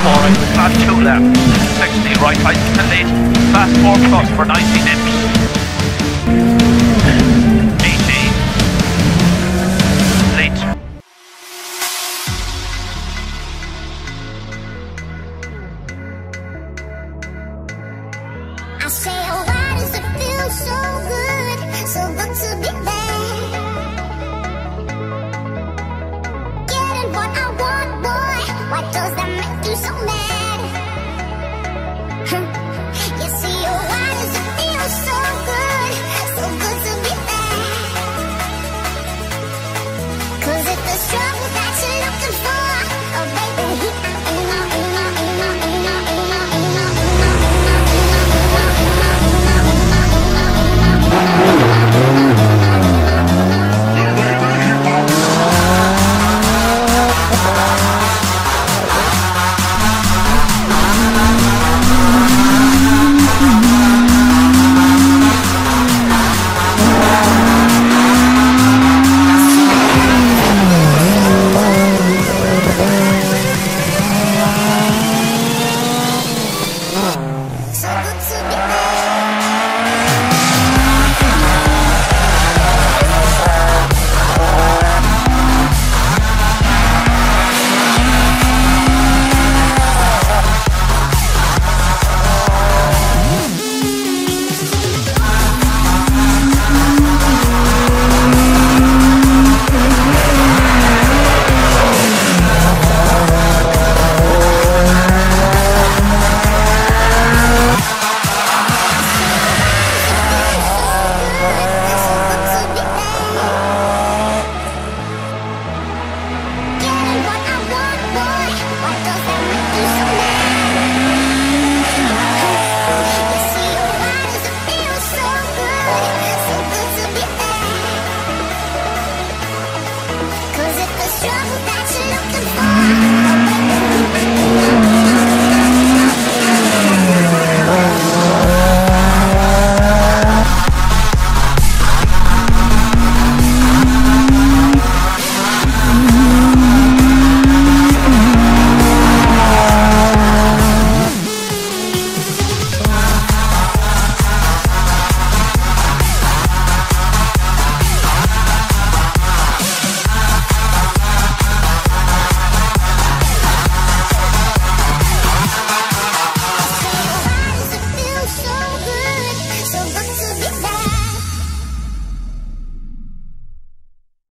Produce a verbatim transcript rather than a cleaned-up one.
four right, fast two left, sixty right bicycle lane, fast four plus for ninety dips, eighty, late. I say, oh, why does it feel so good, so good to be there? Getting what I want, boy, why does that make you so mad? You see, oh, why does it feel so good, so good to be there? Cause it's the struggle that you're looking for, oh baby, struggle that you're looking for.